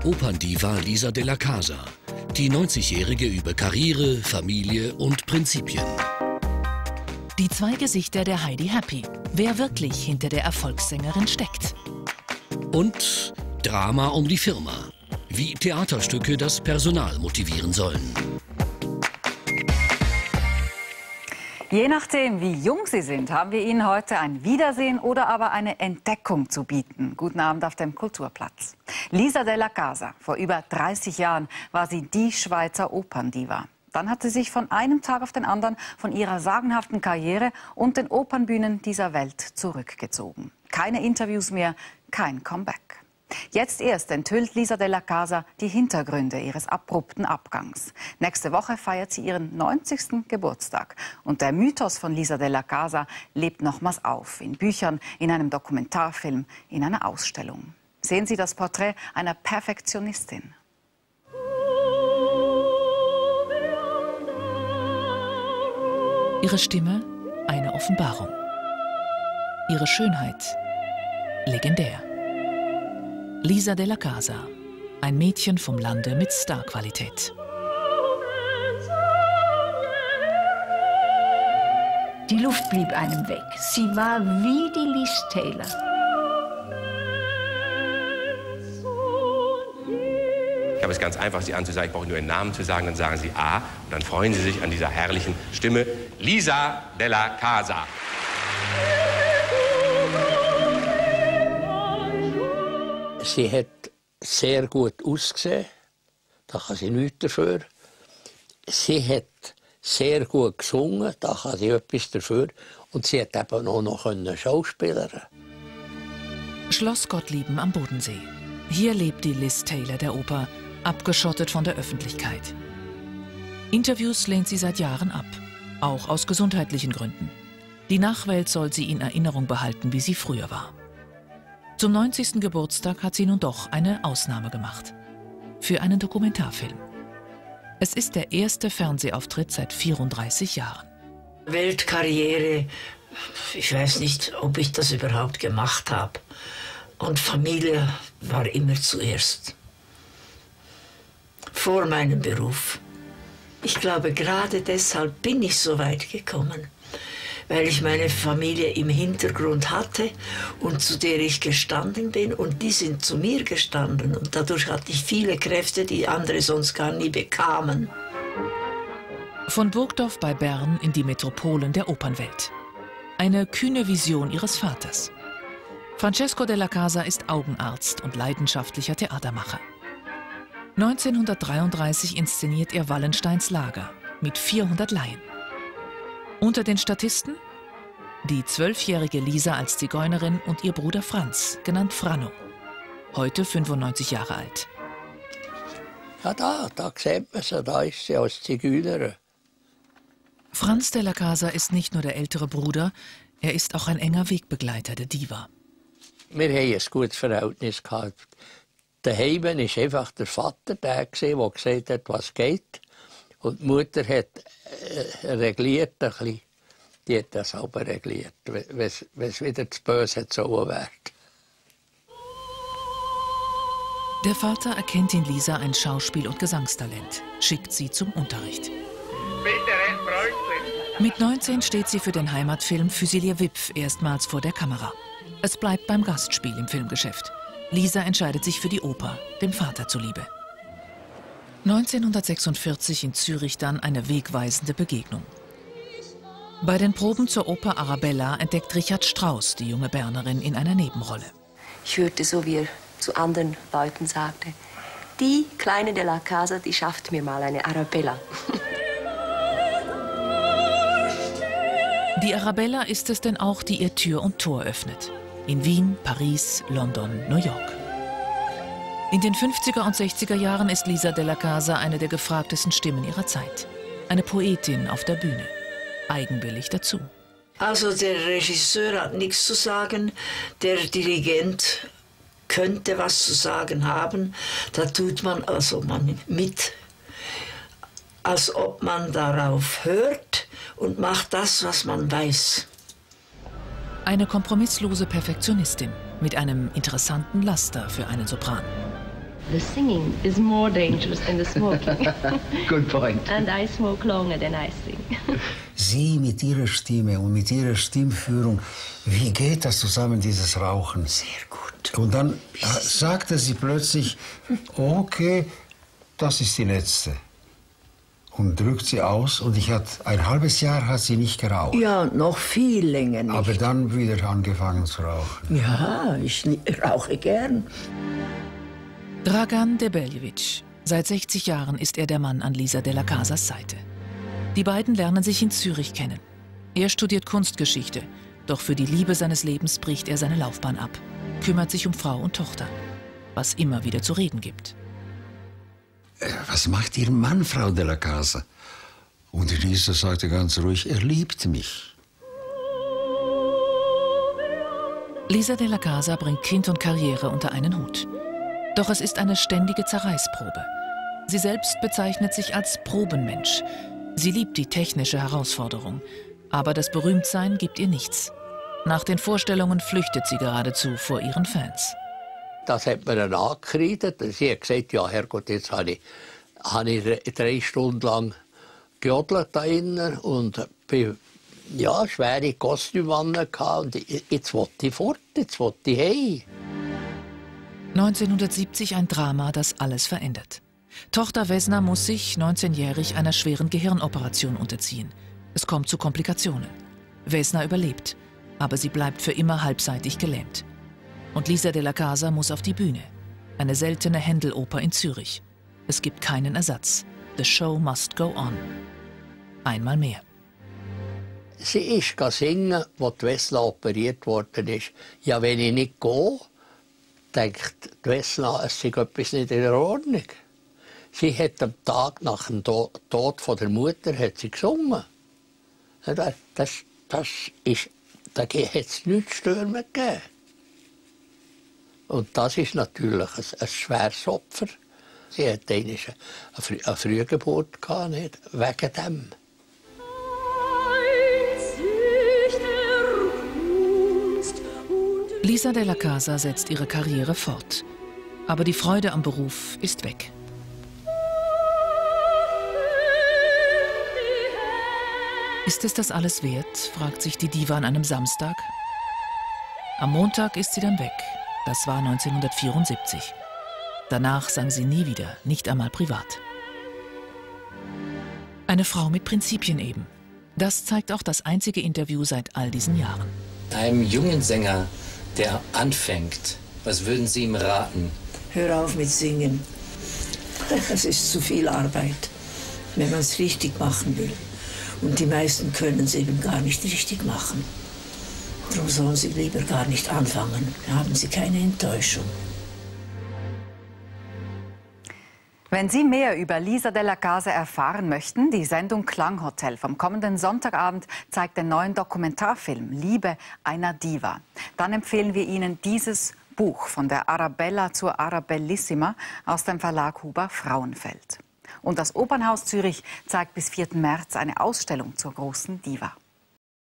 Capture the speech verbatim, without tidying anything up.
Operndiva Lisa de la Casa, die neunzigjährige über Karriere, Familie und Prinzipien. Die zwei Gesichter der Heidi Happy. Wer wirklich hinter der Erfolgssängerin steckt. Und Drama um die Firma. Wie Theaterstücke das Personal motivieren sollen. Je nachdem, wie jung Sie sind, haben wir Ihnen heute ein Wiedersehen oder aber eine Entdeckung zu bieten. Guten Abend auf dem Kulturplatz. Lisa de la Casa. Vor über dreißig Jahren war sie die Schweizer Operndiva. Dann hat sie sich von einem Tag auf den anderen von ihrer sagenhaften Karriere und den Opernbühnen dieser Welt zurückgezogen. Keine Interviews mehr, kein Comeback. Jetzt erst enthüllt Lisa de la Casa die Hintergründe ihres abrupten Abgangs. Nächste Woche feiert sie ihren neunzigsten Geburtstag. Und der Mythos von Lisa de la Casa lebt nochmals auf. In Büchern, in einem Dokumentarfilm, in einer Ausstellung. Sehen Sie das Porträt einer Perfektionistin. Ihre Stimme, eine Offenbarung. Ihre Schönheit, legendär. Lisa de la Casa, ein Mädchen vom Lande mit Starqualität. Die Luft blieb einem weg. Sie war wie die Liz Taylor. Ich habe es ganz einfach, Sie anzusagen. Ich brauche nur Ihren Namen zu sagen. Dann sagen Sie A. Und dann freuen Sie sich an dieser herrlichen Stimme. Lisa de la Casa. Sie hat sehr gut ausgesehen, da kann sie nichts dafür. Sie hat sehr gut gesungen, da kann sie etwas dafür. Und sie hat eben auch noch Schauspielerin. Schloss Gottlieben am Bodensee. Hier lebt die Liz Taylor der Oper, abgeschottet von der Öffentlichkeit. Interviews lehnt sie seit Jahren ab, auch aus gesundheitlichen Gründen. Die Nachwelt soll sie in Erinnerung behalten, wie sie früher war. Zum neunzigsten Geburtstag hat sie nun doch eine Ausnahme gemacht. Für einen Dokumentarfilm. Es ist der erste Fernsehauftritt seit vierunddreißig Jahren. Weltkarriere, ich weiß nicht, ob ich das überhaupt gemacht habe. Und Familie war immer zuerst. Vor meinem Beruf. Ich glaube, gerade deshalb bin ich so weit gekommen. Weil ich meine Familie im Hintergrund hatte und zu der ich gestanden bin. Und die sind zu mir gestanden. Und dadurch hatte ich viele Kräfte, die andere sonst gar nie bekamen. Von Burgdorf bei Bern in die Metropolen der Opernwelt. Eine kühne Vision ihres Vaters. Francesco de la Casa ist Augenarzt und leidenschaftlicher Theatermacher. neunzehnhundertdreiunddreißig inszeniert er Wallensteins Lager mit vierhundert Laien. Unter den Statisten die zwölfjährige Lisa als Zigeunerin und ihr Bruder Franz, genannt Franno, heute fünfundneunzig Jahre alt. Ja, da, da sieht man sie, da ist sie als Zigeunerin. Franz de la Casa ist nicht nur der ältere Bruder, er ist auch ein enger Wegbegleiter der Diva. Wir haben ein gutes Verhältnis gehabt. Daheim war einfach der Vater, der, der gesagt hat, was geht. Und die Mutter hat äh, regliert ein bisschen. Die hat das aber regliert, wenn es wieder zu böse so wird. Der Vater erkennt in Lisa ein Schauspiel- und Gesangstalent, schickt sie zum Unterricht. Mit neunzehn steht sie für den Heimatfilm Füsilier Wipf erstmals vor der Kamera. Es bleibt beim Gastspiel im Filmgeschäft. Lisa entscheidet sich für die Oper, dem Vater zuliebe. neunzehnhundertsechsundvierzig in Zürich dann eine wegweisende Begegnung. Bei den Proben zur Oper Arabella entdeckt Richard Strauss die junge Bernerin in einer Nebenrolle. Ich hörte so, wie er zu anderen Leuten sagte, die Kleine de la Casa, die schafft mir mal eine Arabella. Die Arabella ist es denn auch, die ihr Tür und Tor öffnet. In Wien, Paris, London, New York. In den fünfziger und sechziger Jahren ist Lisa de la Casa eine der gefragtesten Stimmen ihrer Zeit. Eine Poetin auf der Bühne. Eigenwillig dazu. Also der Regisseur hat nichts zu sagen, der Dirigent könnte was zu sagen haben. Da tut man also man mit, als ob man darauf hört und macht das, was man weiß. Eine kompromisslose Perfektionistin mit einem interessanten Laster für einen Sopran. The singing is more dangerous than the smoking. Good point. And I smoke longer than I sing. Sie mit ihrer Stimme und mit ihrer Stimmführung, wie geht das zusammen, dieses Rauchen? Sehr gut. Und dann sagte sie plötzlich, okay, das ist die letzte. Und drückt sie aus. Und ich hat, ein halbes Jahr hat sie nicht geraucht. Ja, und noch viel länger nicht. Aber dann wieder angefangen zu rauchen. Ja, ich rauche gern. Dragan Debeljevic. Seit sechzig Jahren ist er der Mann an Lisa de la Casas Seite. Die beiden lernen sich in Zürich kennen. Er studiert Kunstgeschichte, doch für die Liebe seines Lebens bricht er seine Laufbahn ab, kümmert sich um Frau und Tochter, was immer wieder zu reden gibt. Was macht Ihr Mann, Frau de la Casa? Und Lisa sagte ganz ruhig, er liebt mich. Lisa de la Casa bringt Kind und Karriere unter einen Hut. Doch es ist eine ständige Zerreißprobe. Sie selbst bezeichnet sich als Probenmensch. Sie liebt die technische Herausforderung. Aber das Berühmtsein gibt ihr nichts. Nach den Vorstellungen flüchtet sie geradezu vor ihren Fans. Das hat mir dann angekreidet. Sie hat gesagt, ja Herrgott, jetzt habe ich, habe ich drei Stunden lang gejodelt da innen und bin, ja, schwere Kostüme an und jetzt wollte ich fort, jetzt wollte ich heim. neunzehnhundertsiebzig ein Drama, das alles verändert. Tochter Vesna muss sich, neunzehnjährig, einer schweren Gehirnoperation unterziehen. Es kommt zu Komplikationen. Vesna überlebt, aber sie bleibt für immer halbseitig gelähmt. Und Lisa de la Casa muss auf die Bühne. Eine seltene Händel-Oper in Zürich. Es gibt keinen Ersatz. The show must go on. Einmal mehr. Sie ist singen, als die Vesna operiert worden ist. Ja, wenn ich nicht gehe, denkt die Vesna, es sei etwas nicht in Ordnung. Sie hat am Tag nach dem Tod von der Mutter hat sie gesungen. Das, das ist, da hat es nichts Stürme gegeben. Und das ist natürlich ein, ein schweres Opfer. Sie hatte eine, eine Frühgeburt gehabt, nicht? Wegen dem. Lisa de la Casa setzt ihre Karriere fort. Aber die Freude am Beruf ist weg. Ist es das alles wert, fragt sich die Diva an einem Samstag. Am Montag ist sie dann weg. Das war neunzehnhundertvierundsiebzig. Danach sang sie nie wieder, nicht einmal privat. Eine Frau mit Prinzipien eben. Das zeigt auch das einzige Interview seit all diesen Jahren. Einem jungen Sänger, der anfängt, was würden Sie ihm raten? Hör auf mit Singen. Es ist zu viel Arbeit, wenn man es richtig machen will. Und die meisten können es eben gar nicht richtig machen. Darum sollen sie lieber gar nicht anfangen. Da haben sie keine Enttäuschung. Wenn Sie mehr über Lisa de la Casa erfahren möchten, die Sendung Klanghotel vom kommenden Sonntagabend zeigt den neuen Dokumentarfilm Liebe einer Diva. Dann empfehlen wir Ihnen dieses Buch von der Arabella zur Arabellissima aus dem Verlag Huber Frauenfeld. Und das Opernhaus Zürich zeigt bis vierten März eine Ausstellung zur großen Diva.